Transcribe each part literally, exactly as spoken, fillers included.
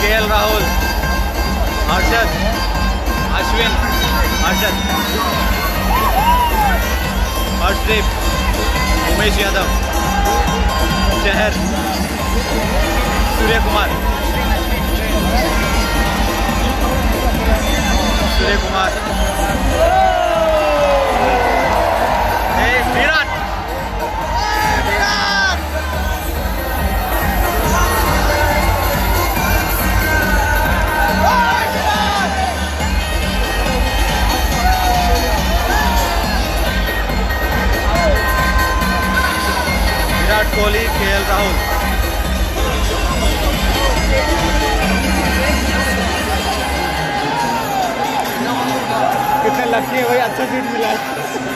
के L Rahul, Harshad, Ashwin, Harshad, Harshdeep, Umesh Yadav, Chahar, Surya Kumar, Surya Kumar, Virat, Virat Kohli, K L Rahul. कितने lucky है भाई, अच्छा सीट मिला है।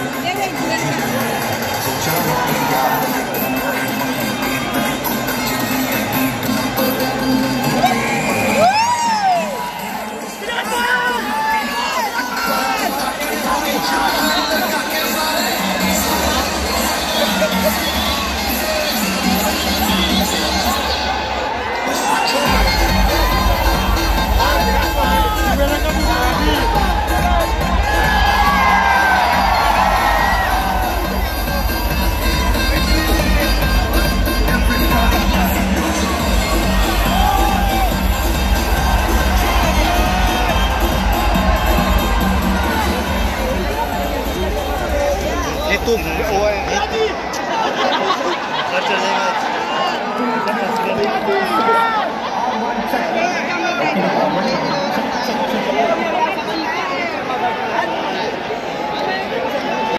तू वो है